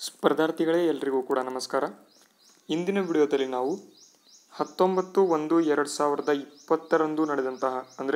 ಸ್ಪರ್ಧಾರ್ಥಿಗಳೇ ಎಲ್ರಿಗೂ ಕೂಡ ನಮಸ್ಕಾರ. ಇಂದಿನ ವಿಡಿಯೋದಲ್ಲಿ ನಾವು 19/1/2020 ನಡೆದಂತಹ ಅಂದರೆ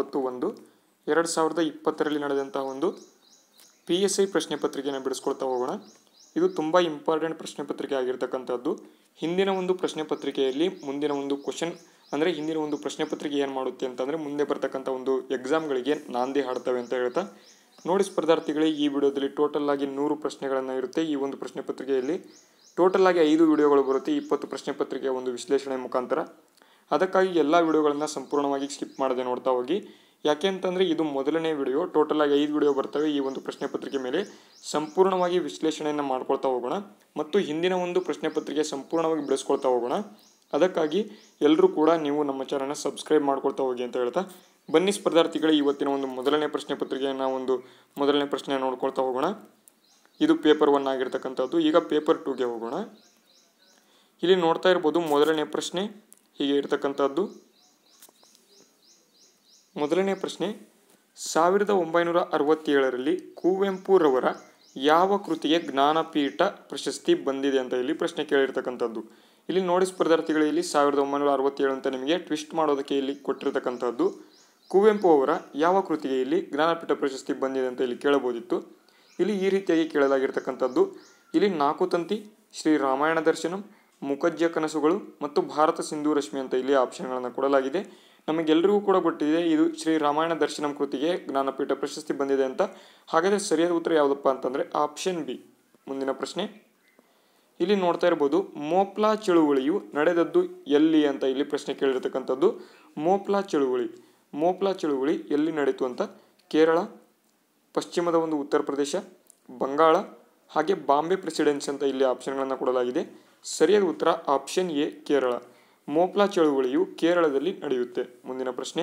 19/1/2020 ನಡೆದಂತಹ ಒಂದು PSI ಪ್ರಶ್ನೆ ಪತ್ರಿಕೆಯನ್ನು ಬಿಡಿಸ್ಕೊಳ್ತಾ ಹೋಗೋಣ. ಇದು ತುಂಬ ಇಂಪಾರ್ಟೆಂಟ್ ಪ್ರಶ್ನೆ ಪತ್ರಿಕೆ ಆಗಿರ್ತಕ್ಕಂಥದ್ದು. ಹಿಂದಿನ ಒಂದು ಪ್ರಶ್ನೆ ಪತ್ರಿಕೆಯಲ್ಲಿ ಮುಂದಿನ ಒಂದು ಕ್ವಶನ್ ಅಂದರೆ ಹಿಂದಿನ ಒಂದು ಪ್ರಶ್ನೆ ಪತ್ರಿಕೆ ಏನು ಮಾಡುತ್ತೆ ಅಂತಂದರೆ ಮುಂದೆ ಬರ್ತಕ್ಕಂಥ ಒಂದು ಎಕ್ಸಾಮ್ಗಳಿಗೆ ನಾಂದಿ ಹಾಡ್ತವೆ ಅಂತ ಹೇಳ್ತಾ ನೋಡಿ ಸ್ಪರ್ಧಾರ್ಥಿಗಳೇ, ಈ ವಿಡಿಯೋದಲ್ಲಿ ಟೋಟಲ್ ಆಗಿ 100 ಪ್ರಶ್ನೆಗಳನ್ನು ಇರುತ್ತೆ. ಈ ಒಂದು ಪ್ರಶ್ನೆ ಪತ್ರಿಕೆಯಲ್ಲಿ ಟೋಟಲ್ ಆಗಿ 5 ವಿಡಿಯೋಗಳು ಬರುತ್ತೆ. 20 ಪ್ರಶ್ನೆ ಪತ್ರಿಕೆಯ ಒಂದು ವಿಶ್ಲೇಷಣೆ ಮುಖಾಂತರ. ಅದಕ್ಕಾಗಿ ಎಲ್ಲ ವಿಡಿಯೋಗಳನ್ನು ಸಂಪೂರ್ಣವಾಗಿ ಸ್ಕಿಪ್ ಮಾಡದೆ ನೋಡ್ತಾ ಹೋಗಿ. ಯಾಕೆ ಅಂತಂದರೆ ಇದು ಮೊದಲನೇ ವಿಡಿಯೋ. ಟೋಟಲ್ ಆಗಿ 5 ವಿಡಿಯೋ ಬರ್ತವೆ. ಈ ಒಂದು ಪ್ರಶ್ನೆ ಪತ್ರಿಕೆ ಮೇಲೆ ಸಂಪೂರ್ಣವಾಗಿ ವಿಶ್ಲೇಷಣೆಯನ್ನು ಮಾಡ್ಕೊಳ್ತಾ ಹೋಗೋಣ ಮತ್ತು ಹಿಂದಿನ ಒಂದು ಪ್ರಶ್ನೆ ಪತ್ರಿಕೆ ಸಂಪೂರ್ಣವಾಗಿ ಬಿಡಿಸ್ಕೊಳ್ತಾ ಹೋಗೋಣ. ಅದಕ್ಕಾಗಿ ಎಲ್ಲರೂ ಕೂಡ ನೀವು ನಮ್ಮ ಚಾನಲ್ನ ಸಬ್ಸ್ಕ್ರೈಬ್ ಮಾಡ್ಕೊಳ್ತಾ ಹೋಗಿ ಅಂತ ಹೇಳ್ತಾ ಬನ್ನಿ ಸ್ಪರ್ಧಾರ್ಥಿಗಳೇ, ಇವತ್ತಿನ ಒಂದು ಮೊದಲನೇ ಪ್ರಶ್ನೆ ಪತ್ರಿಕೆಯನ್ನು ಮೊದಲನೇ ಪ್ರಶ್ನೆ ನೋಡ್ಕೊಳ್ತಾ ಹೋಗೋಣ. ಇದು ಪೇಪರ್ 1 ಆಗಿರ್ತಕ್ಕಂಥದ್ದು. ಈಗ ಪೇಪರ್ 2ಗೆ ಹೋಗೋಣ. ಇಲ್ಲಿ ನೋಡ್ತಾ ಇರ್ಬೋದು ಮೊದಲನೇ ಪ್ರಶ್ನೆ ಹೀಗೆ ಇರ್ತಕ್ಕಂಥದ್ದು. ಮೊದಲನೇ ಪ್ರಶ್ನೆ, 1967ರಲ್ಲಿ ಕುವೆಂಪುರವರ ಯಾವ ಕೃತಿಗೆ ಜ್ಞಾನಪೀಠ ಪ್ರಶಸ್ತಿ ಬಂದಿದೆ ಅಂತ ಇಲ್ಲಿ ಪ್ರಶ್ನೆ ಕೇಳಿರ್ತಕ್ಕಂಥದ್ದು. ಇಲ್ಲಿ ನೋಡಿ ಸ್ಪರ್ಧಾರ್ಥಿಗಳು, ಇಲ್ಲಿ 1967 ಅಂತ ನಿಮಗೆ ಟ್ವಿಸ್ಟ್ ಮಾಡೋದಕ್ಕೆ ಇಲ್ಲಿ ಕೊಟ್ಟಿರ್ತಕ್ಕಂಥದ್ದು. ಕುವೆಂಪು ಅವರ ಯಾವ ಕೃತಿಗೆ ಇಲ್ಲಿ ಜ್ಞಾನಪೀಠ ಪ್ರಶಸ್ತಿ ಬಂದಿದೆ ಅಂತ ಇಲ್ಲಿ ಕೇಳಬಹುದಿತ್ತು. ಇಲ್ಲಿ ಈ ರೀತಿಯಾಗಿ ಕೇಳಲಾಗಿರ್ತಕ್ಕಂಥದ್ದು. ಇಲ್ಲಿ 4 ತಂತಿ, ಶ್ರೀ ರಾಮಾಯಣ ದರ್ಶನಂ, ಮುಖಜ್ಜ ಕನಸುಗಳು ಮತ್ತು ಭಾರತ ಸಿಂಧು ರಶ್ಮಿ ಅಂತ ಇಲ್ಲಿ ಆಪ್ಷನ್ಗಳನ್ನು ಕೊಡಲಾಗಿದೆ. ನಮಗೆಲ್ಲರಿಗೂ ಕೂಡ ಗೊತ್ತಿದೆ ಇದು ಶ್ರೀ ರಾಮಾಯಣ ದರ್ಶನಂ ಕೃತಿಗೆ ಜ್ಞಾನಪೀಠ ಪ್ರಶಸ್ತಿ ಬಂದಿದೆ ಅಂತ. ಹಾಗಾದರೆ ಸರಿಯಾದ ಉತ್ತರ ಯಾವುದಪ್ಪ ಅಂತಂದರೆ ಆಪ್ಷನ್ ಬಿ. ಮುಂದಿನ ಪ್ರಶ್ನೆ, ಇಲ್ಲಿ ನೋಡ್ತಾ ಇರ್ಬೋದು ಮೋಪ್ಲಾ ಚಳುವಳಿಯು ನಡೆದದ್ದು ಎಲ್ಲಿ ಅಂತ ಇಲ್ಲಿ ಪ್ರಶ್ನೆ ಕೇಳಿರ್ತಕ್ಕಂಥದ್ದು. ಮೋಪ್ಲಾ ಚಳುವಳಿ ಎಲ್ಲಿ ನಡೀತು ಅಂತ ಕೇರಳ, ಪಶ್ಚಿಮದ ಒಂದು ಉತ್ತರ ಪ್ರದೇಶ, ಬಂಗಾಳ ಹಾಗೆ ಬಾಂಬೆ ಪ್ರೆಸಿಡೆನ್ಸಿ ಅಂತ ಇಲ್ಲಿ ಆಪ್ಷನ್ಗಳನ್ನು ಕೊಡಲಾಗಿದೆ. ಸರಿಯಾದ ಉತ್ತರ ಆಪ್ಷನ್ ಎ ಕೇರಳ. ಮೋಪ್ಲಾ ಚಳುವಳಿಯು ಕೇರಳದಲ್ಲಿ ನಡೆಯುತ್ತೆ. ಮುಂದಿನ ಪ್ರಶ್ನೆ,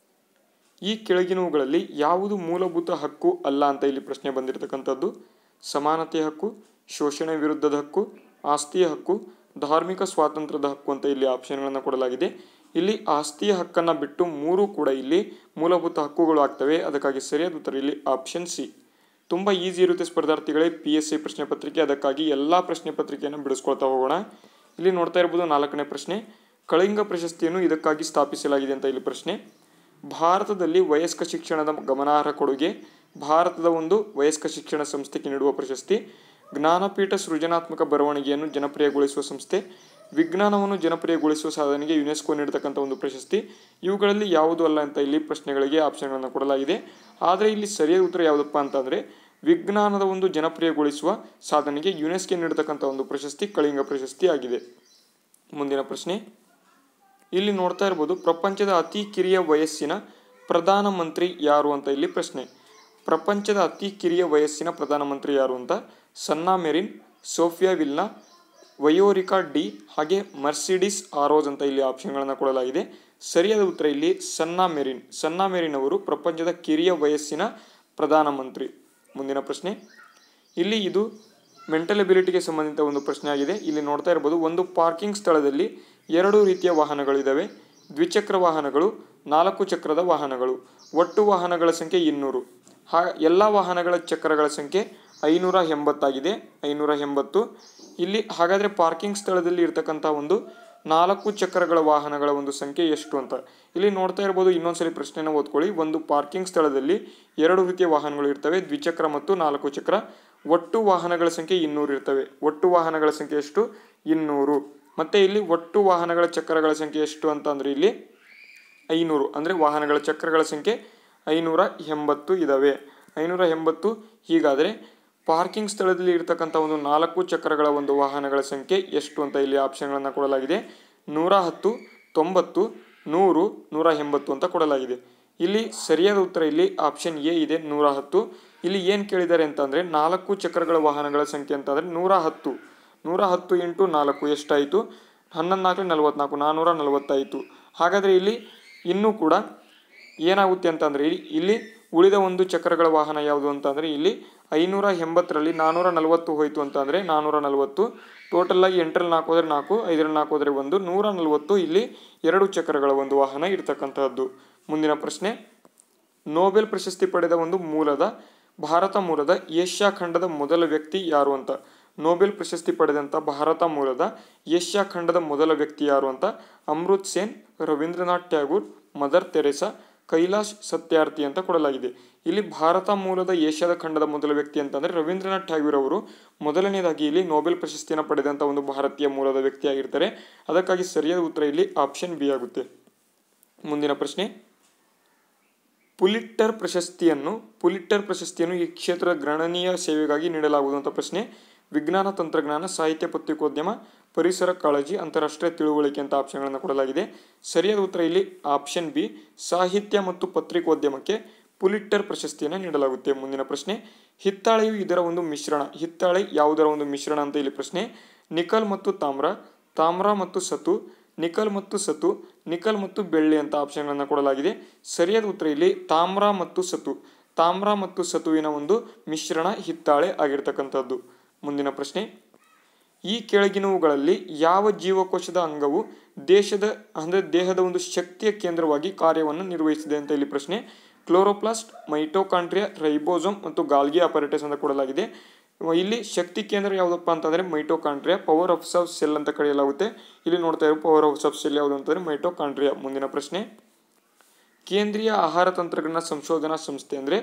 ಈ ಕೆಳಗಿನವುಗಳಲ್ಲಿ ಯಾವುದು ಮೂಲಭೂತ ಹಕ್ಕು ಅಲ್ಲ ಅಂತ ಇಲ್ಲಿ ಪ್ರಶ್ನೆ ಬಂದಿರತಕ್ಕಂಥದ್ದು. ಸಮಾನತೆಯ ಹಕ್ಕು, ಶೋಷಣೆ ವಿರುದ್ಧದ ಹಕ್ಕು, ಆಸ್ತಿಯ ಹಕ್ಕು, ಧಾರ್ಮಿಕ ಸ್ವಾತಂತ್ರ್ಯದ ಹಕ್ಕು ಅಂತ ಇಲ್ಲಿ ಆಪ್ಷನ್ಗಳನ್ನು ಕೊಡಲಾಗಿದೆ. ಇಲ್ಲಿ ಆಸ್ತಿಯ ಹಕ್ಕನ್ನು ಬಿಟ್ಟು 3 ಕೂಡ ಇಲ್ಲಿ ಮೂಲಭೂತ ಹಕ್ಕುಗಳು ಆಗ್ತವೆ. ಅದಕ್ಕಾಗಿ ಸರಿಯಾದ ಉತ್ತರ ಇಲ್ಲಿ ಆಪ್ಷನ್ ಸಿ. ತುಂಬ ಈಸಿ ಇರುತ್ತೆ ಸ್ಪರ್ಧಾರ್ಥಿಗಳೇ PSI ಪ್ರಶ್ನೆ ಪತ್ರಿಕೆ. ಅದಕ್ಕಾಗಿ ಎಲ್ಲ ಪ್ರಶ್ನೆ ಪತ್ರಿಕೆಯನ್ನು ಬಿಡಿಸ್ಕೊಳ್ತಾ ಹೋಗೋಣ. ಇಲ್ಲಿ ನೋಡ್ತಾ ಇರ್ಬೋದು 4ನೇ ಪ್ರಶ್ನೆ, ಕಳಿಂಗ ಪ್ರಶಸ್ತಿಯನ್ನು ಇದಕ್ಕಾಗಿ ಸ್ಥಾಪಿಸಲಾಗಿದೆ ಅಂತ ಇಲ್ಲಿ ಪ್ರಶ್ನೆ. ಭಾರತದಲ್ಲಿ ವಯಸ್ಕ ಶಿಕ್ಷಣದ ಗಮನಾರ್ಹ ಕೊಡುಗೆ, ಭಾರತದ ಒಂದು ವಯಸ್ಕ ಶಿಕ್ಷಣ ಸಂಸ್ಥೆಗೆ ನೀಡುವ ಪ್ರಶಸ್ತಿ, ಜ್ಞಾನಪೀಠ ಸೃಜನಾತ್ಮಕ ಬರವಣಿಗೆಯನ್ನು ಜನಪ್ರಿಯಗೊಳಿಸುವ ಸಂಸ್ಥೆ, ವಿಜ್ಞಾನವನ್ನು ಜನಪ್ರಿಯಗೊಳಿಸುವ ಸಾಧನೆಗೆ ಯುನೆಸ್ಕೋ ನೀಡತಕ್ಕಂಥ ಒಂದು ಪ್ರಶಸ್ತಿ. ಇವುಗಳಲ್ಲಿ ಯಾವುದು ಅಲ್ಲ ಅಂತ ಇಲ್ಲಿ ಪ್ರಶ್ನೆಗಳಿಗೆ ಆಪ್ಷನ್ಗಳನ್ನು ಕೊಡಲಾಗಿದೆ. ಆದರೆ ಇಲ್ಲಿ ಸರಿಯಾದ ಉತ್ತರ ಯಾವುದಪ್ಪ ಅಂತಂದರೆ ವಿಜ್ಞಾನದ ಒಂದು ಜನಪ್ರಿಯಗೊಳಿಸುವ ಸಾಧನೆಗೆ ಯುನೆಸ್ಕೋ ನೀಡತಕ್ಕಂಥ ಒಂದು ಪ್ರಶಸ್ತಿ ಕಳಿಂಗ ಪ್ರಶಸ್ತಿ ಆಗಿದೆ. ಮುಂದಿನ ಪ್ರಶ್ನೆ, ಇಲ್ಲಿ ನೋಡ್ತಾ ಇರ್ಬೋದು ಪ್ರಪಂಚದ ಅತಿ ಕಿರಿಯ ವಯಸ್ಸಿನ ಪ್ರಧಾನಮಂತ್ರಿ ಯಾರು ಅಂತ ಇಲ್ಲಿ ಪ್ರಶ್ನೆ. ಪ್ರಪಂಚದ ಅತಿ ಕಿರಿಯ ವಯಸ್ಸಿನ ಪ್ರಧಾನಮಂತ್ರಿ ಯಾರು ಅಂತ Sanna Marin, Sophia Vilna, Viorica D ಹಾಗೆ ಮರ್ಸಿಡಿಸ್ ಆರೋಜ್ ಅಂತ ಇಲ್ಲಿ ಆಪ್ಷನ್ಗಳನ್ನು ಕೊಡಲಾಗಿದೆ. ಸರಿಯಾದ ಉತ್ತರ ಇಲ್ಲಿ ಸನ್ನಾ ಮೆರಿನ್ ಅವರು ಪ್ರಪಂಚದ ಕಿರಿಯ ವಯಸ್ಸಿನ ಪ್ರಧಾನಮಂತ್ರಿ. ಮುಂದಿನ ಪ್ರಶ್ನೆ, ಇಲ್ಲಿ ಇದು ಮೆಂಟಲ್ ಎಬಿಲಿಟಿಗೆ ಸಂಬಂಧಿತ ಒಂದು ಪ್ರಶ್ನೆ ಆಗಿದೆ. ಇಲ್ಲಿ ನೋಡ್ತಾ ಇರ್ಬೋದು ಒಂದು ಪಾರ್ಕಿಂಗ್ ಸ್ಥಳದಲ್ಲಿ 2 ರೀತಿಯ ವಾಹನಗಳಿದ್ದಾವೆ. ದ್ವಿಚಕ್ರ ವಾಹನಗಳು, 4 ಚಕ್ರದ ವಾಹನಗಳು. ಒಟ್ಟು ವಾಹನಗಳ ಸಂಖ್ಯೆ 200. ಎಲ್ಲ ವಾಹನಗಳ ಚಕ್ರಗಳ ಸಂಖ್ಯೆ 580 ಆಗಿದೆ. 580. ಇಲ್ಲಿ ಹಾಗಾದರೆ ಪಾರ್ಕಿಂಗ್ ಸ್ಥಳದಲ್ಲಿ ಇರ್ತಕ್ಕಂಥ ಒಂದು 4 ಚಕ್ರಗಳ ವಾಹನಗಳ ಒಂದು ಸಂಖ್ಯೆ ಎಷ್ಟು ಅಂತ ಇಲ್ಲಿ ನೋಡ್ತಾ ಇರ್ಬೋದು. ಇನ್ನೊಂದ್ಸಲಿ ಪ್ರಶ್ನೆನ ಓದ್ಕೊಳ್ಳಿ. ಒಂದು ಪಾರ್ಕಿಂಗ್ ಸ್ಥಳದಲ್ಲಿ 2 ರೀತಿಯ ವಾಹನಗಳು ಇರ್ತವೆ, ದ್ವಿಚಕ್ರ ಮತ್ತು 4 ಚಕ್ರ. ಒಟ್ಟು ವಾಹನಗಳ ಸಂಖ್ಯೆ 200 ಇರ್ತವೆ. ಒಟ್ಟು ವಾಹನಗಳ ಸಂಖ್ಯೆ ಎಷ್ಟು? 200. ಮತ್ತೆ ಇಲ್ಲಿ ಒಟ್ಟು ವಾಹನಗಳ ಚಕ್ರಗಳ ಸಂಖ್ಯೆ ಎಷ್ಟು ಅಂತ ಅಂದರೆ ಇಲ್ಲಿ 500. ಅಂದರೆ ವಾಹನಗಳ ಚಕ್ರಗಳ ಸಂಖ್ಯೆ 580 ಇದ್ದಾವೆ. 580. ಹೀಗಾದರೆ ಪಾರ್ಕಿಂಗ್ ಸ್ಥಳದಲ್ಲಿ ಇರ್ತಕ್ಕಂಥ ಒಂದು 4 ಚಕ್ರಗಳ ಒಂದು ವಾಹನಗಳ ಸಂಖ್ಯೆ ಎಷ್ಟು ಅಂತ ಇಲ್ಲಿ ಆಪ್ಷನ್ಗಳನ್ನು ಕೊಡಲಾಗಿದೆ. 110, 90, 100, 180 ಅಂತ ಕೊಡಲಾಗಿದೆ. ಇಲ್ಲಿ ಸರಿಯಾದ ಉತ್ತರ ಇಲ್ಲಿ ಆಪ್ಷನ್ ಎ ಇದೆ, 110. ಇಲ್ಲಿ ಏನು ಕೇಳಿದ್ದಾರೆ ಅಂತಂದರೆ 4 ಚಕ್ರಗಳ ವಾಹನಗಳ ಸಂಖ್ಯೆ ಅಂತಂದರೆ 110. 110 × 4 ಎಷ್ಟಾಯಿತು? 11 × 4 44, 440 ಆಯಿತು. ಹಾಗಾದರೆ ಇಲ್ಲಿ ಇನ್ನೂ ಕೂಡ ಏನಾಗುತ್ತೆ ಅಂತಂದರೆ ಇಲ್ಲಿ ಉಳಿದ ಒಂದು ಚಕ್ರಗಳ ವಾಹನ ಯಾವುದು ಅಂತಂದರೆ ಇಲ್ಲಿ 580ರಲ್ಲಿ 440 ಹೋಯಿತು ಅಂತಂದರೆ 440. ಟೋಟಲ್ ಆಗಿ 8ರಲ್ಲಿ 4 ಹೋದರೆ 4, 5ರಲ್ಲಿ 4 ಹೋದರೆ 1, 140 ಇಲ್ಲಿ 2 ಚಕ್ರಗಳ ಒಂದು ವಾಹನ ಇರ್ತಕ್ಕಂಥದ್ದು. ಮುಂದಿನ ಪ್ರಶ್ನೆ, ನೋಬೆಲ್ ಪ್ರಶಸ್ತಿ ಪಡೆದ ಒಂದು ಭಾರತ ಮೂಲದ ಏಷ್ಯಾ ಖಂಡದ ಮೊದಲ ವ್ಯಕ್ತಿ ಯಾರು ಅಂತ. ನೊಬೆಲ್ ಪ್ರಶಸ್ತಿ ಪಡೆದಂಥ ಭಾರತ ಮೂಲದ ಏಷ್ಯಾ ಖಂಡದ ಮೊದಲ ವ್ಯಕ್ತಿ ಯಾರು ಅಂತ ಅಮೃತ್ ಸೇನ್, ರವೀಂದ್ರನಾಥ್ ಟ್ಯಾಗೂರ್, ಮದರ್ ತೆರೇಸಾ, ಕೈಲಾಶ್ ಸತ್ಯಾರ್ಥಿ ಅಂತ ಕೊಡಲಾಗಿದೆ. ಇಲ್ಲಿ ಭಾರತ ಮೂಲದ ಏಷ್ಯಾದ ಖಂಡದ ಮೊದಲ ವ್ಯಕ್ತಿ ಅಂತಂದರೆ ರವೀಂದ್ರನಾಥ್ ಟ್ಯಾಗೂರ್ ಅವರು ಮೊದಲನೇದಾಗಿ ಇಲ್ಲಿ ನೊಬೆಲ್ ಪ್ರಶಸ್ತಿಯನ್ನು ಪಡೆದಂಥ ಒಂದು ಭಾರತೀಯ ಮೂಲದ ವ್ಯಕ್ತಿಯಾಗಿರ್ತಾರೆ. ಅದಕ್ಕಾಗಿ ಸರಿಯಾದ ಉತ್ತರ ಇಲ್ಲಿ ಆಪ್ಷನ್ ಬಿ ಆಗುತ್ತೆ. ಮುಂದಿನ ಪ್ರಶ್ನೆ, ಪುಲಿಟ್ಜರ್ ಪ್ರಶಸ್ತಿಯನ್ನು ಈ ಕ್ಷೇತ್ರದ ಗಣನೀಯ ಸೇವೆಗಾಗಿ ನೀಡಲಾಗುವುದು ಪ್ರಶ್ನೆ. ವಿಜ್ಞಾನ, ತಂತ್ರಜ್ಞಾನ, ಸಾಹಿತ್ಯ, ಪತ್ರಿಕೋದ್ಯಮ, ಪರಿಸರ ಕಾಳಜಿ, ಅಂತಾರಾಷ್ಟ್ರೀಯ ತಿಳುವಳಿಕೆ ಅಂತ ಆಪ್ಷನ್ಗಳನ್ನು ಕೊಡಲಾಗಿದೆ. ಸರಿಯಾದ ಉತ್ತರ ಇಲ್ಲಿ ಆಪ್ಷನ್ ಬಿ, ಸಾಹಿತ್ಯ ಮತ್ತು ಪತ್ರಿಕೋದ್ಯಮಕ್ಕೆ ಪುಲಿಟ್ಜರ್ ಪ್ರಶಸ್ತಿಯನ್ನು ನೀಡಲಾಗುತ್ತೆ. ಮುಂದಿನ ಪ್ರಶ್ನೆ, ಹಿತ್ತಾಳೆಯು ಇದರ ಒಂದು ಮಿಶ್ರಣ. ಹಿತ್ತಾಳೆ ಯಾವುದರ ಒಂದು ಮಿಶ್ರಣ ಅಂತ ಇಲ್ಲಿ ಪ್ರಶ್ನೆ. ನಿಕಲ್ ಮತ್ತು ತಾಮ್ರ, ತಾಮ್ರ ಮತ್ತು ಸತು, ನಿಕಲ್ ಮತ್ತು ಸತು, ನಿಕಲ್ ಮತ್ತು ಬೆಳ್ಳಿ ಅಂತ ಆಪ್ಷನ್ಗಳನ್ನು ಕೊಡಲಾಗಿದೆ. ಸರಿಯಾದ ಉತ್ತರ ಇಲ್ಲಿ ತಾಮ್ರ ಮತ್ತು ಸತು. ತಾಮ್ರ ಮತ್ತು ಸತುವಿನ ಒಂದು ಮಿಶ್ರಣ ಹಿತ್ತಾಳೆ ಆಗಿರ್ತಕ್ಕಂಥದ್ದು. ಮುಂದಿನ ಪ್ರಶ್ನೆ, ಈ ಕೆಳಗಿನವುಗಳಲ್ಲಿ ಯಾವ ಜೀವಕೋಶದ ಅಂಗವು ದೇಹದ ಒಂದು ಶಕ್ತಿಯ ಕೇಂದ್ರವಾಗಿ ಕಾರ್ಯವನ್ನು ನಿರ್ವಹಿಸಿದೆ ಅಂತ ಇಲ್ಲಿ ಪ್ರಶ್ನೆ. ಕ್ಲೋರೋಪ್ಲಾಸ್ಟ್, ಮೈಟೋಕಾಂಡ್ರಿಯಾ, ರೈಬೋಸೋಮ್ ಮತ್ತು ಗಾಲ್ಗಿ ಅಪರೇಟಸ್ ಅಂತ ಕೊಡಲಾಗಿದೆ. ಇಲ್ಲಿ ಶಕ್ತಿ ಕೇಂದ್ರ ಯಾವುದಪ್ಪ ಅಂತಂದರೆ ಮೈಟೋಕಾಂಡ್ರಿಯಾ, ಪವರ್ ಆಫ್ ಸೆಲ್ ಅಂತ ಕರೆಯಲಾಗುತ್ತೆ. ಇಲ್ಲಿ ನೋಡ್ತಾ ಇರೋ ಪವರ್ ಆಫ್ ಸೆಲ್ ಯಾವುದು ಅಂತಂದರೆ ಮೈಟೋಕಾಂಡ್ರಿಯಾ. ಮುಂದಿನ ಪ್ರಶ್ನೆ, ಕೇಂದ್ರೀಯ ಆಹಾರ ತಂತ್ರಜ್ಞಾನ ಸಂಶೋಧನಾ ಸಂಸ್ಥೆ ಅಂದರೆ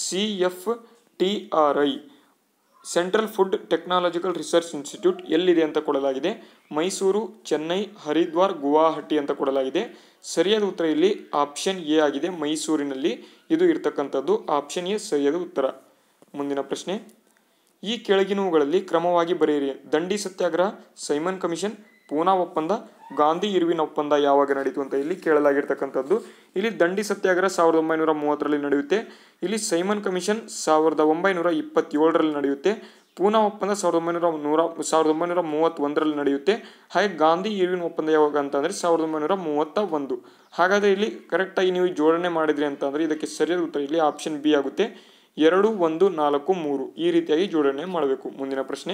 CFTRI, Central Food Technological Research Institute ಎಲ್ಲಿದೆ ಅಂತ ಕೊಡಲಾಗಿದೆ. ಮೈಸೂರು, ಚೆನ್ನೈ, ಹರಿದ್ವಾರ್, ಗುವಾಹಟಿ ಅಂತ ಕೊಡಲಾಗಿದೆ. ಸರಿಯಾದ ಉತ್ತರ ಇಲ್ಲಿ ಆಪ್ಷನ್ ಎ ಆಗಿದೆ. ಮೈಸೂರಿನಲ್ಲಿ ಇದು ಇರ್ತಕ್ಕಂಥದ್ದು. ಆಪ್ಷನ್ ಎ ಸರಿಯಾದ ಉತ್ತರ. ಮುಂದಿನ ಪ್ರಶ್ನೆ, ಈ ಕೆಳಗಿನವುಗಳಲ್ಲಿ ಕ್ರಮವಾಗಿ ಬರೆಯಿರಿ. ದಂಡಿ ಸತ್ಯಾಗ್ರಹ, ಸೈಮನ್ ಕಮಿಷನ್, ಪೂನಾ ಒಪ್ಪಂದ, ಗಾಂಧಿ ಇರ್ವಿನ್ ಒಪ್ಪಂದ ಯಾವಾಗ ನಡೀತು ಅಂತ ಇಲ್ಲಿ ಕೇಳಲಾಗಿರ್ತಕ್ಕಂಥದ್ದು. ಇಲ್ಲಿ ದಂಡಿ ಸತ್ಯಾಗ್ರಹ 1930ರಲ್ಲಿ ನಡೆಯುತ್ತೆ. ಇಲ್ಲಿ ಸೈಮನ್ ಕಮಿಷನ್ 1927ರಲ್ಲಿ ನಡೆಯುತ್ತೆ. ಪೂನಾ ಒಪ್ಪಂದ 1931ರಲ್ಲಿ ನಡೆಯುತ್ತೆ. ಹಾಗೆ ಗಾಂಧಿ ಇರ್ವಿನ್ ಒಪ್ಪಂದ ಯಾವಾಗ ಅಂತಂದರೆ 1931. ಹಾಗಾದರೆ ಇಲ್ಲಿ ಕರೆಕ್ಟಾಗಿ ನೀವು ಜೋಡಣೆ ಮಾಡಿದ್ರಿ ಅಂತಂದರೆ ಇದಕ್ಕೆ ಸರಿಯಾದ ಉತ್ತರ ಇಲ್ಲಿ ಆಪ್ಷನ್ ಬಿ ಆಗುತ್ತೆ. 2, 1, 4, 3 ಈ ರೀತಿಯಾಗಿ ಜೋಡಣೆ ಮಾಡಬೇಕು. ಮುಂದಿನ ಪ್ರಶ್ನೆ,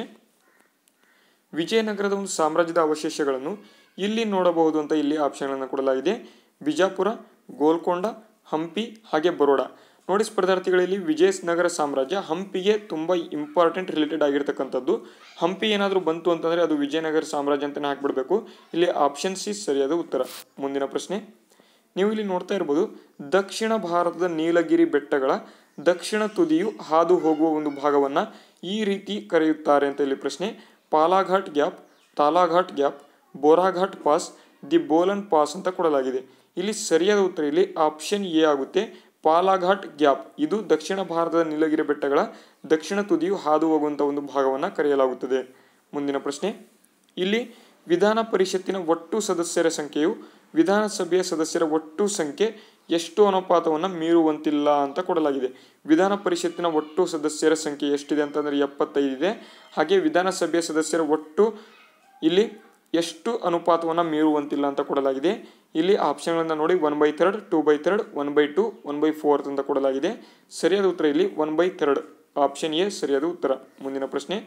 ವಿಜಯನಗರದ ಒಂದು ಸಾಮ್ರಾಜ್ಯದ ಅವಶೇಷಗಳನ್ನು ಇಲ್ಲಿ ನೋಡಬಹುದು ಅಂತ ಇಲ್ಲಿ ಆಪ್ಷನ್ಗಳನ್ನು ಕೊಡಲಾಗಿದೆ. ಬಿಜಾಪುರ, ಗೋಲ್ಕೊಂಡ, ಹಂಪಿ ಹಾಗೆ ಬರೋಡಾ. ನೋಡಿ ಸ್ಪರ್ಧಾರ್ಥಿಗಳಲ್ಲಿ ವಿಜಯನಗರ ಸಾಮ್ರಾಜ್ಯ ಹಂಪಿಗೆ ತುಂಬ ಇಂಪಾರ್ಟೆಂಟ್ ರಿಲೇಟೆಡ್ ಆಗಿರ್ತಕ್ಕಂಥದ್ದು. ಹಂಪಿ ಏನಾದರೂ ಬಂತು ಅಂತಂದರೆ ಅದು ವಿಜಯನಗರ ಸಾಮ್ರಾಜ್ಯ ಅಂತಲೇ ಹಾಕ್ಬಿಡ್ಬೇಕು. ಇಲ್ಲಿ ಆಪ್ಷನ್ ಸಿ ಸರಿಯಾದ ಉತ್ತರ. ಮುಂದಿನ ಪ್ರಶ್ನೆ, ನೀವು ಇಲ್ಲಿ ನೋಡ್ತಾ ಇರ್ಬೋದು, ದಕ್ಷಿಣ ಭಾರತದ ನೀಲಗಿರಿ ಬೆಟ್ಟಗಳ ದಕ್ಷಿಣ ತುದಿಯು ಹಾದು ಹೋಗುವ ಒಂದು ಭಾಗವನ್ನು ಈ ರೀತಿ ಕರೆಯುತ್ತಾರೆ ಅಂತ ಇಲ್ಲಿ ಪ್ರಶ್ನೆ. Palghat gap, Thalghat gap, Bhorghat pass, the Bolan pass ಅಂತ ಕೊಡಲಾಗಿದೆ. ಇಲ್ಲಿ ಸರಿಯಾದ ಉತ್ತರ ಇಲ್ಲಿ ಆಪ್ಷನ್ ಎ ಆಗುತ್ತೆ. ಪಾಲಾಘಾಟ್ ಗ್ಯಾಪ್ ಇದು ದಕ್ಷಿಣ ಭಾರತದ ನೀಲಗಿರಿ ಬೆಟ್ಟಗಳ ದಕ್ಷಿಣ ತುದಿಯು ಹಾದು ಹೋಗುವಂಥ ಒಂದು ಭಾಗವನ್ನು ಕರೆಯಲಾಗುತ್ತದೆ. ಮುಂದಿನ ಪ್ರಶ್ನೆ, ಇಲ್ಲಿ ವಿಧಾನ ಪರಿಷತ್ತಿನ ಒಟ್ಟು ಸದಸ್ಯರ ಸಂಖ್ಯೆಯು ವಿಧಾನಸಭೆಯ ಸದಸ್ಯರ ಒಟ್ಟು ಸಂಖ್ಯೆ ಎಷ್ಟು ಅನುಪಾತವನ್ನು ಮೀರುವಂತಿಲ್ಲ ಅಂತ ಕೊಡಲಾಗಿದೆ. ವಿಧಾನ ಪರಿಷತ್ತಿನ ಒಟ್ಟು ಸದಸ್ಯರ ಸಂಖ್ಯೆ ಎಷ್ಟಿದೆ ಅಂತಂದರೆ 75 ಇದೆ. ಹಾಗೆ ವಿಧಾನಸಭೆಯ ಸದಸ್ಯರ ಒಟ್ಟು ಇಲ್ಲಿ ಎಷ್ಟು ಅನುಪಾತವನ್ನು ಮೀರುವಂತಿಲ್ಲ ಅಂತ ಕೊಡಲಾಗಿದೆ. ಇಲ್ಲಿ ಆಪ್ಷನ್ಗಳನ್ನು ನೋಡಿ 1/3, 2/3, 1/2, 1/4 ಅಂತ ಕೊಡಲಾಗಿದೆ. ಸರಿಯಾದ ಉತ್ತರ ಇಲ್ಲಿ 1/3 ಆಪ್ಷನ್ ಎ ಸರಿಯಾದ ಉತ್ತರ. ಮುಂದಿನ ಪ್ರಶ್ನೆ,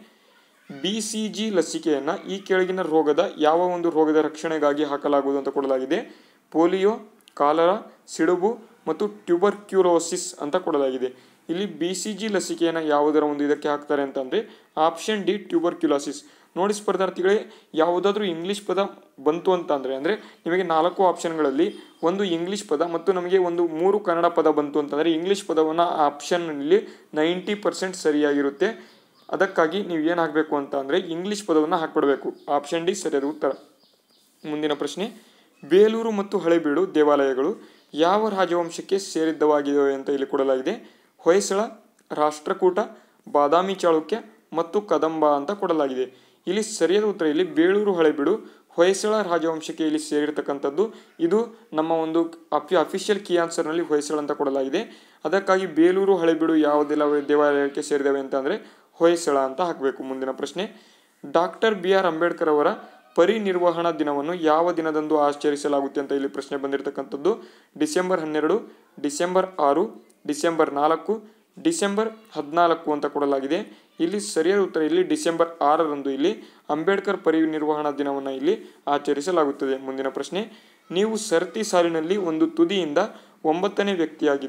BCG ಲಸಿಕೆಯನ್ನು ಈ ಕೆಳಗಿನ ರೋಗದ ಯಾವ ಒಂದು ರೋಗದ ರಕ್ಷಣೆಗಾಗಿ ಹಾಕಲಾಗುವುದು ಅಂತ ಕೊಡಲಾಗಿದೆ. ಪೋಲಿಯೋ, ಕಾಲರಾ, ಸಿಡುಬು ಮತ್ತು ಟ್ಯೂಬರ್ಕ್ಯುಲೋಸಿಸ್ ಅಂತ ಕೊಡಲಾಗಿದೆ. ಇಲ್ಲಿ BCG ಲಸಿಕೆಯನ್ನು ಯಾವುದರ ಒಂದು ಇದಕ್ಕೆ ಹಾಕ್ತಾರೆ ಅಂತಂದರೆ ಆಪ್ಷನ್ ಡಿ ಟ್ಯೂಬರ್ಕ್ಯುಲೋಸಿಸ್. ನೋಡಿ ಸ್ಪರ್ಧಾರ್ಥಿಗಳೇ, ಯಾವುದಾದ್ರೂ ಇಂಗ್ಲೀಷ್ ಪದ ಬಂತು ಅಂತ ಅಂದರೆ ನಿಮಗೆ 4 ಆಪ್ಷನ್ಗಳಲ್ಲಿ ಒಂದು ಇಂಗ್ಲೀಷ್ ಪದ ಮತ್ತು ನಮಗೆ ಒಂದು 3 ಕನ್ನಡ ಪದ ಬಂತು ಅಂತಂದರೆ ಇಂಗ್ಲೀಷ್ ಪದವನ್ನು ಆಪ್ಷನ್ನಲ್ಲಿ 90% ಸರಿಯಾಗಿರುತ್ತೆ. ಅದಕ್ಕಾಗಿ ನೀವು ಏನು ಹಾಕಬೇಕು ಅಂತ ಅಂದರೆ ಇಂಗ್ಲೀಷ್ ಪದವನ್ನು ಹಾಕ್ಬಿಡಬೇಕು. ಆಪ್ಷನ್ ಡಿ ಸರಿಯಾದ ಉತ್ತರ. ಮುಂದಿನ ಪ್ರಶ್ನೆ, ಬೇಲೂರು ಮತ್ತು ಹಳೆಬೀಡು ದೇವಾಲಯಗಳು ಯಾವ ರಾಜವಂಶಕ್ಕೆ ಸೇರಿದ್ದವಾಗಿವೆ ಅಂತ ಇಲ್ಲಿ ಕೊಡಲಾಗಿದೆ. ಹೊಯ್ಸಳ, ರಾಷ್ಟ್ರಕೂಟ, ಬಾದಾಮಿ ಚಾಳುಕ್ಯ ಮತ್ತು ಕದಂಬ ಅಂತ ಕೊಡಲಾಗಿದೆ. ಇಲ್ಲಿ ಸರಿಯಾದ ಉತ್ತರ ಇಲ್ಲಿ ಬೇಲೂರು ಹಳೆಬೀಡು ಹೊಯ್ಸಳ ರಾಜವಂಶಕ್ಕೆ ಇಲ್ಲಿ ಸೇರಿರ್ತಕ್ಕಂಥದ್ದು. ಇದು ನಮ್ಮ ಒಂದು ಅಫಿಷಿಯಲ್ ಕೀ ಆನ್ಸರ್ನಲ್ಲಿ ಹೊಯ್ಸಳ ಅಂತ ಕೊಡಲಾಗಿದೆ. ಅದಕ್ಕಾಗಿ ಬೇಲೂರು ಹಳೆಬೀಡು ಯಾವುದೆಲ್ಲ ದೇವಾಲಯಕ್ಕೆ ಸೇರಿದವೆ ಅಂತಂದರೆ ಹೊಯ್ಸಳ ಅಂತ ಹಾಕಬೇಕು. ಮುಂದಿನ ಪ್ರಶ್ನೆ, ಡಾಕ್ಟರ್ BR ಅಂಬೇಡ್ಕರ್ ಅವರ ಪರಿನಿರ್ವಹಣಾ ದಿನವನ್ನು ಯಾವ ದಿನದಂದು ಆಚರಿಸಲಾಗುತ್ತೆ ಅಂತ ಇಲ್ಲಿ ಪ್ರಶ್ನೆ ಬಂದಿರತಕ್ಕಂಥದ್ದು. ಡಿಸೆಂಬರ್ 12, ಡಿಸೆಂಬರ್ 6, ಡಿಸೆಂಬರ್ 4, ಡಿಸೆಂಬರ್ 14 ಅಂತ ಕೊಡಲಾಗಿದೆ. ಇಲ್ಲಿ ಸರಿಯಾದ ಉತ್ತರ ಇಲ್ಲಿ ಡಿಸೆಂಬರ್ 6ರಂದು ಇಲ್ಲಿ ಅಂಬೇಡ್ಕರ್ ಪರಿನಿರ್ವಹಣಾ ದಿನವನ್ನು ಇಲ್ಲಿ ಆಚರಿಸಲಾಗುತ್ತದೆ. ಮುಂದಿನ ಪ್ರಶ್ನೆ, ನೀವು ಸರತಿ ಸಾಲಿನಲ್ಲಿ ಒಂದು ತುದಿಯಿಂದ 9ನೇ ವ್ಯಕ್ತಿಯಾಗಿದ್ದು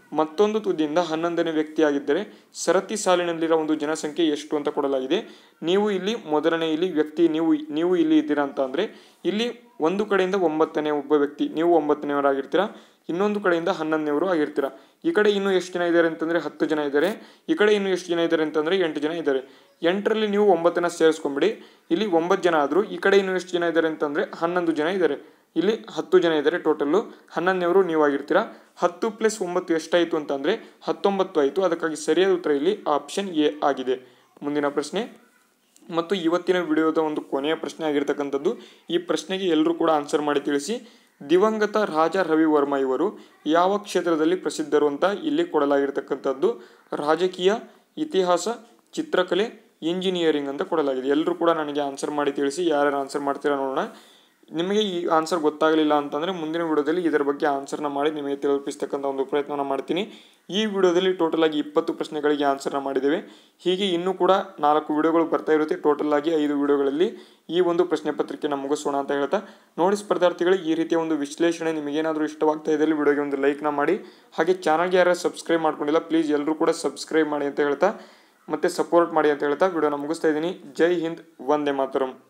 ಮತ್ತೊಂದು ತುದಿಯಿಂದ 11ನೇ ವ್ಯಕ್ತಿಯಾಗಿದ್ದರೆ ಸರತಿ ಸಾಲಿನಲ್ಲಿರೋ ಒಂದು ಜನಸಂಖ್ಯೆ ಎಷ್ಟು ಅಂತ ಕೊಡಲಾಗಿದೆ. ನೀವು ಇಲ್ಲಿ ಮೊದಲನೇ ಇಲ್ಲಿ ವ್ಯಕ್ತಿ ನೀವು ಇಲ್ಲಿ ಇದ್ದೀರಾ ಅಂತ ಅಂದರೆ ಇಲ್ಲಿ ಒಂದು ಕಡೆಯಿಂದ 9ನೇ ಒಬ್ಬ ವ್ಯಕ್ತಿ, ನೀವು 9ನೇವರಾಗಿರ್ತೀರಾ, ಇನ್ನೊಂದು ಕಡೆಯಿಂದ 11ನೇವರು ಆಗಿರ್ತೀರಾ. ಈ ಕಡೆ ಇನ್ನೂ ಎಷ್ಟು ಜನ ಇದ್ದಾರೆ ಅಂತಂದರೆ 10 ಜನ ಇದ್ದಾರೆ, ಈ ಕಡೆ ಇನ್ನೂ ಎಷ್ಟು ಜನ ಇದ್ದಾರೆ ಅಂತಂದರೆ 8 ಜನ ಇದ್ದಾರೆ. 8ರಲ್ಲಿ ನೀವು 9ನ ಸೇರಿಸ್ಕೊಂಬಿಡಿ, ಇಲ್ಲಿ 9 ಜನ ಆದರೂ ಈ ಕಡೆ ಇನ್ನೂ ಎಷ್ಟು ಜನ ಇದ್ದಾರೆ ಅಂತಂದರೆ 11 ಜನ ಇದ್ದಾರೆ, ಇಲ್ಲಿ 10 ಜನ ಇದ್ದಾರೆ. ಟೋಟಲ್ಲು 11ನೇವರು ನೀವು ಆಗಿರ್ತೀರಾ. 10 + 9 ಎಷ್ಟಾಯಿತು ಅಂತಂದರೆ 19 ಆಯಿತು. ಅದಕ್ಕಾಗಿ ಸರಿಯಾದ ಉತ್ತರ ಇಲ್ಲಿ ಆಪ್ಷನ್ ಎ ಆಗಿದೆ. ಮುಂದಿನ ಪ್ರಶ್ನೆ ಮತ್ತು ಇವತ್ತಿನ ವಿಡಿಯೋದ ಒಂದು ಕೊನೆಯ ಪ್ರಶ್ನೆ ಆಗಿರ್ತಕ್ಕಂಥದ್ದು. ಈ ಪ್ರಶ್ನೆಗೆ ಎಲ್ಲರೂ ಕೂಡ ಆನ್ಸರ್ ಮಾಡಿ ತಿಳಿಸಿ. ದಿವಂಗತ ರಾಜ ರವಿವರ್ಮ ಇವರು ಯಾವ ಕ್ಷೇತ್ರದಲ್ಲಿ ಪ್ರಸಿದ್ಧರು ಅಂತ ಇಲ್ಲಿ ಕೊಡಲಾಗಿರ್ತಕ್ಕಂಥದ್ದು. ರಾಜಕೀಯ, ಇತಿಹಾಸ, ಚಿತ್ರಕಲೆ, ಇಂಜಿನಿಯರಿಂಗ್ ಅಂತ ಕೊಡಲಾಗಿದೆ. ಎಲ್ಲರೂ ಕೂಡ ನನಗೆ ಆನ್ಸರ್ ಮಾಡಿ ತಿಳಿಸಿ. ಯಾರ್ಯಾರು ಆನ್ಸರ್ ಮಾಡ್ತೀರಾ ನೋಡೋಣ. ನಿಮಗೆ ಈ ಆನ್ಸರ್ ಗೊತ್ತಾಗಲಿಲ್ಲ ಅಂತಂದರೆ ಮುಂದಿನ ವಿಡಿಯೋದಲ್ಲಿ ಇದರ ಬಗ್ಗೆ ಆನ್ಸರ್ನ ಮಾಡಿ ನಿಮಗೆ ತಲುಪಿಸ್ತಕ್ಕಂಥ ಒಂದು ಪ್ರಯತ್ನವನ್ನು ಮಾಡ್ತೀನಿ. ಈ ವಿಡಿಯೋದಲ್ಲಿ ಟೋಟಲ್ ಆಗಿ 20 ಪ್ರಶ್ನೆಗಳಿಗೆ ಆನ್ಸರ್ನ ಮಾಡಿದ್ದೇವೆ. ಹೀಗೆ ಇನ್ನೂ ಕೂಡ 4 ವಿಡಿಯೋಗಳು ಬರ್ತಾ ಇರುತ್ತೆ. ಟೋಟಲ್ ಆಗಿ 5 ವಿಡಿಯೋಗಳಲ್ಲಿ ಈ ಒಂದು ಪ್ರಶ್ನೆ ಪತ್ರಿಕೆನ ಮುಗಿಸೋಣ ಅಂತ ಹೇಳ್ತಾ, ನೋಡಿ ಸ್ಪರ್ಧಾರ್ಥಿಗಳು, ಈ ರೀತಿಯ ಒಂದು ವಿಶ್ಲೇಷಣೆ ನಿಮಗೇನಾದರೂ ಇಷ್ಟವಾಗ್ತಾ ಇದ್ದಲ್ಲಿ ವಿಡಿಯೋಗೆ ಒಂದು ಲೈಕ್ನ ಮಾಡಿ. ಹಾಗೆ ಚಾನಲ್ಗೆ ಯಾರು ಸಬ್ಸ್ಕ್ರೈಬ್ ಮಾಡ್ಕೊಂಡಿಲ್ಲ ಪ್ಲೀಸ್ ಎಲ್ಲರೂ ಕೂಡ ಸಬ್ಸ್ಕ್ರೈಬ್ ಮಾಡಿ ಅಂತ ಹೇಳ್ತಾ, ಮತ್ತೆ ಸಪೋರ್ಟ್ ಮಾಡಿ ಅಂತ ಹೇಳ್ತಾ ವಿಡಿಯೋನ ಮುಗಿಸ್ತಾ ಇದ್ದೀನಿ. ಜೈ ಹಿಂದ್, ವಂದೇ ಮಾತರಂ.